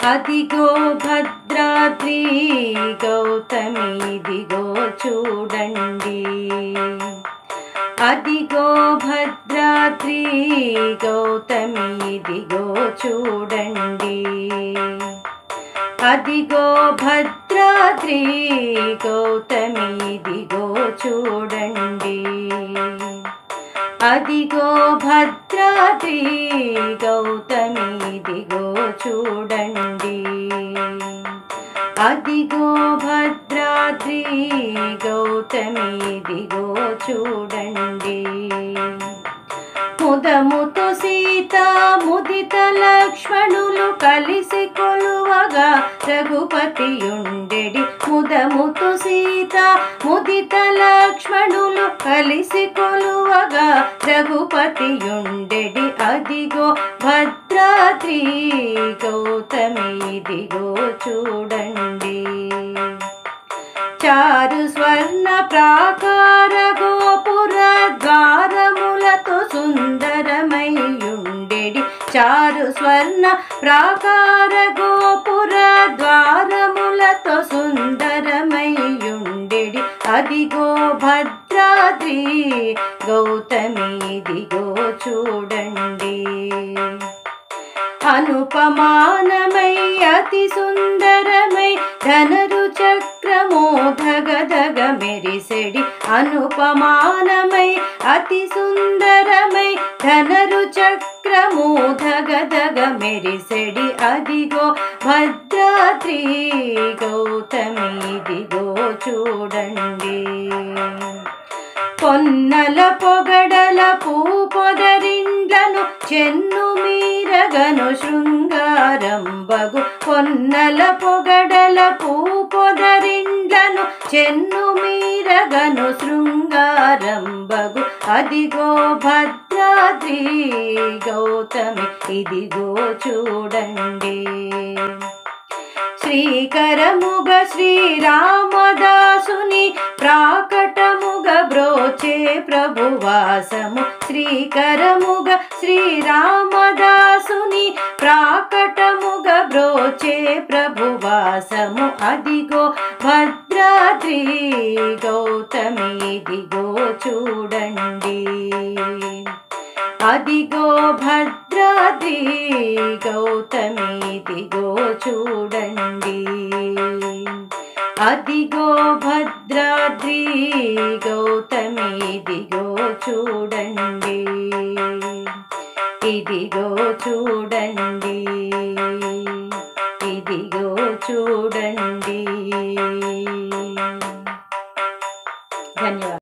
అదిగో భద్రాద్రి గౌతమి ఇదిగో చూడండి. అదిగో భద్రాద్రి గౌతమి ఇదిగో చూడండి. అదిగో భద్రాద్రి గౌతమి ఇదిగో చూడండి. అదిగో భద్రాద్రి గౌతమి ఇదిగో చూడండి. అదిగో భద్రాద్రి గౌతమి ఇదిగో చూడండి. ముదముతో సీత ముదిత లక్ష్మణులు కలిసి కొలువగా రఘుపతియుండెడి. ముదముతో సీత ముదిత లక్ష్మణులు కలిసి కొలువగా రఘుపతియుండెడి. అదిగో భద్రాద్రి గౌతమి ఇదిగో చూడండి. చారు స్వర్ణ ప్రాకార గోపుర ద్వారములతో సుందరమయ్యుండెడి. చారు స్వర్ణ ప్రాకార గోపుర ద్వారములతో సుందరమయ్యుండెడి. అదిగో భద్రాద్రి గౌతమి ఇదిగో చూడండి. అనుపమానమై అతి సుందరమై ధనరు చక్రమో ధగధగ మెరిసెడి. అనుపమానమై అతి సుందరమై ధనరు చక్రమో ధగధగ మెరిసెడి. అదిగో భద్రాద్రి గౌతమి ఇదిగో చూడండి. పొన్నల పొగడల పూపొదరిండ్లను చెన్ను మీరగను శృంగారంబగు. పొన్నల పొగడల పూపొదరిండ్లను చెన్ను మీరగను శృంగారంబగు. అదిగో భద్రాద్రి గౌతమి ఇదిగో చూడండి. శ్రీకరముగ శ్రీరామదాసుని ప్రాకటముగ బ్రోచే ప్రభువాసము. శ్రీకరముగ శ్రీరామదాసుని ప్రాకటముగ బ్రోచే ప్రభువాసము. అదిగో భద్రాద్రి గౌతమి ఇదిగో చూడండి. అదిగో భద్రాద్రి గౌతమి ఇదిగో చూడండి. అదిగో భద్రాద్రి గౌతమి ఇదిగో చూడండి. ఇదిగో చూడండి. ఇదిగో చూడండి. ధన్యవాదాలు.